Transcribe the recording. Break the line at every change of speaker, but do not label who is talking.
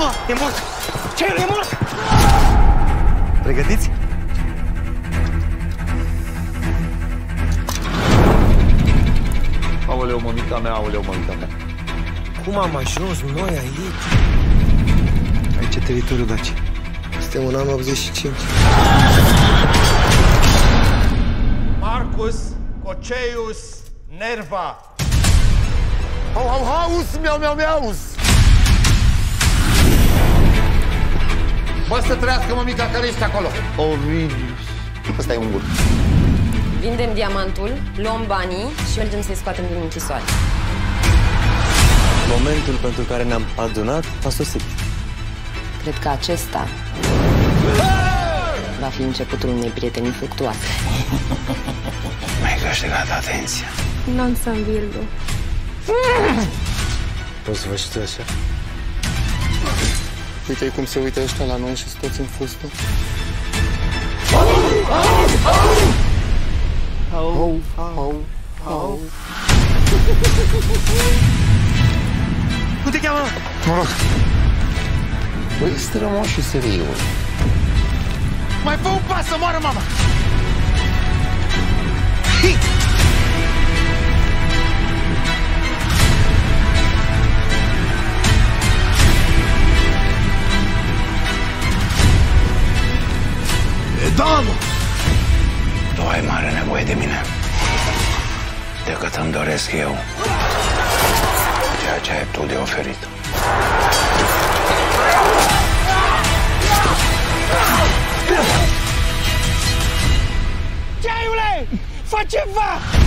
E mort! Ceiul e mort! Pregătiți?
Aoleu, mămica mea, aoleu, mămica mea.
Cum am ajuns noi aici?
Aici e teritoriul Daci.
Suntem în anul 85.
Marcus Coceius Nerva.
Haus, miau.
Bă, să trăiască mămica care ești acolo.
Ovidius. Ăsta e un bun.
Vindem diamantul, luăm banii și mergem să-i scoatem din închisoare.
Momentul pentru care ne-am adunat a sosit.
Cred că acesta va fi începutul unei prietenii fructuoase.
Mi-ai câștigat atenția.
Non son Virgo.
Poți să vă și tu așa?
Uite cum se uită ăștia la noi și sunt toți în fustă. Au. Cum te cheamă?
Băi, strămoșul serios.
Mai fă un pas să moară mama!
Tu ai mare nevoie de mine. Decât îmi doresc eu. Ceea ce ai tu de oferit.
Ceiule! Fă ceva!